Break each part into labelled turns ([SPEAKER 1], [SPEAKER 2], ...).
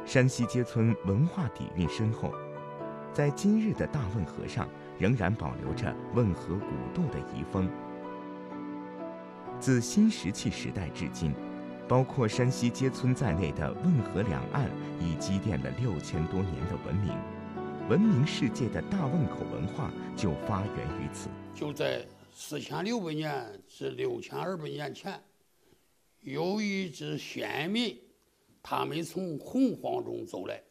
[SPEAKER 1] 山西街村文化底蕴深厚，在今日的大汶河上仍然保留着汶河古渡的遗风。自新石器时代至今，包括山西街村在内的汶河两岸已积淀了6000多年的文明，闻名世界的大汶口文化就发源于此。
[SPEAKER 2] 就在4600年至6200年前，有一支先民，他们从洪荒中走来，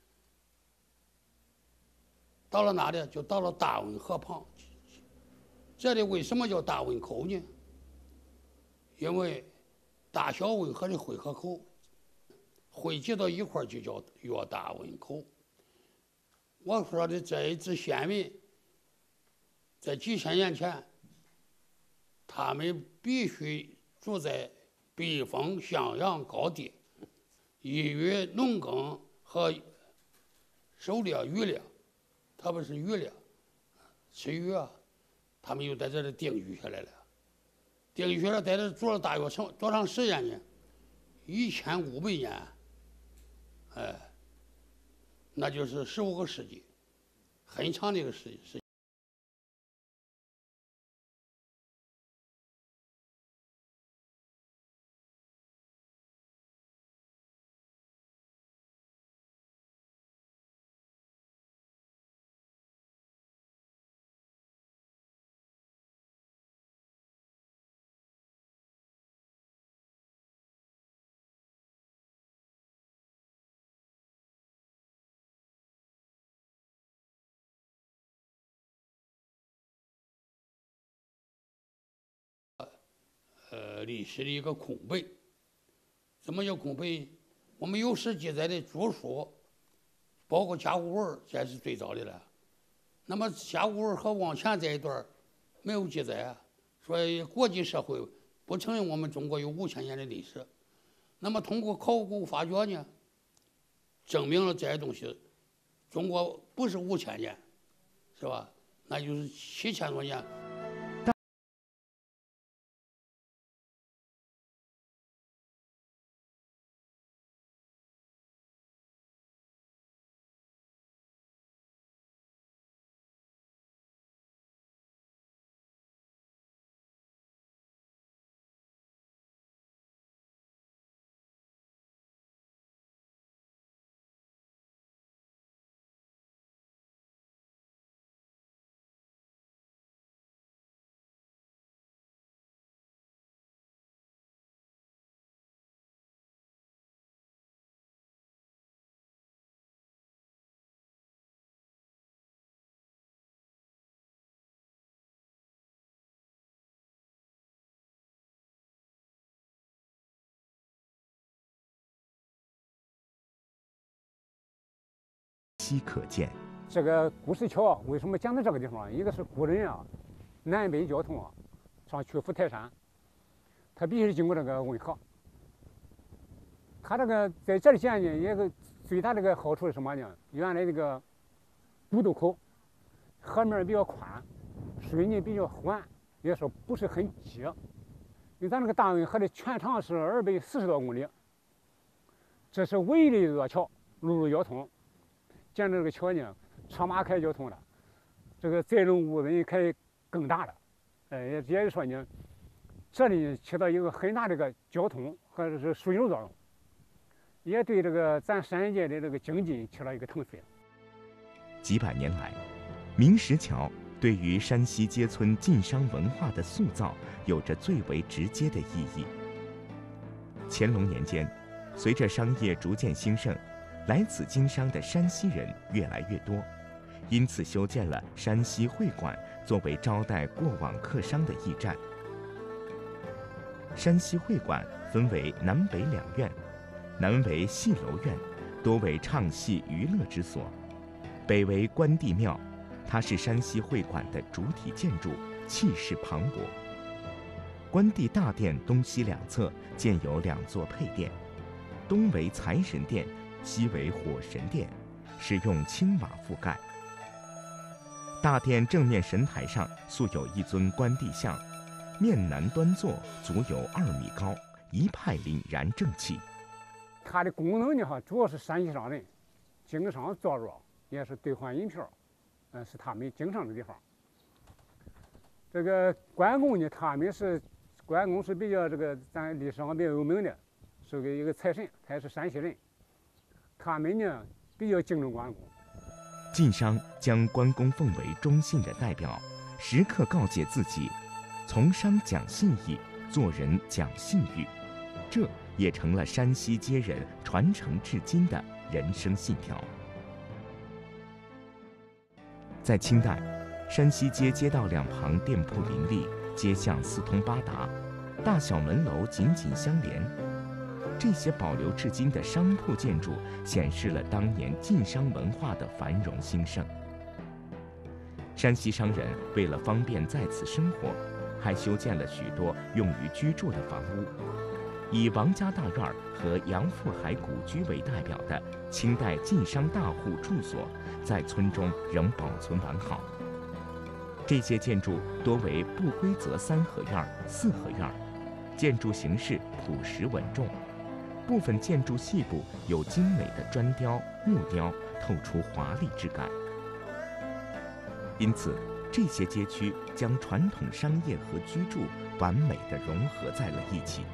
[SPEAKER 2] 到了哪里？就到了大汶河旁。这里为什么叫大汶口呢？因为大小汶河的汇合口汇集到一块就叫约大汶口。我说的这一支先民，在几千年前，他们必须住在避风向阳高地，依于农耕和狩猎渔猎，特别是渔猎，吃鱼啊，他们又在这里定居下来了。定居下来，在这住了大约多长时间呢？1500年，那就是15个世纪，很长的一个世纪。历史的一个空白。怎么叫空白？我们有史记载的著书，包括甲骨文，这是最早的了。那么甲骨文和往前这一段没有记载啊，所以国际社会不承认我们中国有5000年的历史。那么通过考古发掘呢，证明了这些东西，中国不是5000年，是吧？那就是7000多年。
[SPEAKER 1] 稀可见。
[SPEAKER 3] 这个古石桥为什么讲到这个地方？一个是古人啊，南北交通啊，上曲阜泰山，他必须经过这个汶河。他这个在这里建呢，一个最大的一个好处是什么呢？原来这个古渡口河面比较宽，水呢比较缓，也说不是很急。因为咱这个大汶河的全长是240多公里，这是唯一的一座桥，陆路交通。建这个桥呢，车马可以交通了，这个载重物人可以更大了，也就是说呢，这里起到一个很大的一个交通和是枢纽作用，也对这个咱山界的这个经济起了一个腾飞。
[SPEAKER 1] 几百年来，明石桥对于山西街村晋商文化的塑造有着最为直接的意义。乾隆年间，随着商业逐渐兴盛，来此经商的山西人越来越多，因此修建了山西会馆，作为招待过往客商的驿站。山西会馆分为南北两院，南为戏楼院，多为唱戏娱乐之所；北为关帝庙，它是山西会馆的主体建筑，气势磅礴。关帝大殿东西两侧建有2座配殿，东为财神殿，西为火神殿，是用青瓦覆盖。大殿正面神台上塑有一尊关帝像，面南端坐，足有2米高，一派凛然正气。
[SPEAKER 3] 它的功能呢主要是山西商人经商作入，也是兑换银票，是他们经商的地方。这个关公呢，关公是比较咱历史上比较有名的，是一个财神，他也是山西人。他们呢比较敬重关公。
[SPEAKER 1] 晋商将关公奉为忠信的代表，时刻告诫自己，从商讲信义，做人讲信誉，这也成了山西街人传承至今的人生信条。在清代，山西街街道两旁店铺林立，街巷四通八达，大小门楼紧紧相连。这些保留至今的商铺建筑，显示了当年晋商文化的繁荣兴盛。山西商人为了方便在此生活，还修建了许多用于居住的房屋。以王家大院和杨富海古居为代表的清代晋商大户住所，在村中仍保存完好。这些建筑多为不规则三合院、四合院，建筑形式朴实稳重。部分建筑细部有精美的砖雕、木雕，透出华丽之感。因此，这些街区将传统商业和居住完美地融合在了一起。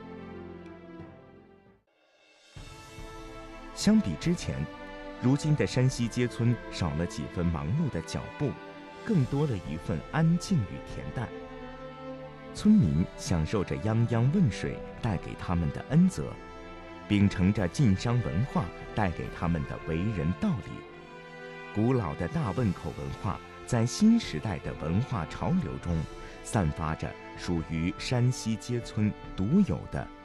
[SPEAKER 1] 相比之前，如今的山西街村少了几分忙碌的脚步，更多了一份安静与恬淡。村民享受着泱泱汶水带给他们的恩泽，秉承着晋商文化带给他们的为人道理。古老的大汶口文化在新时代的文化潮流中，散发着属于山西街村独有的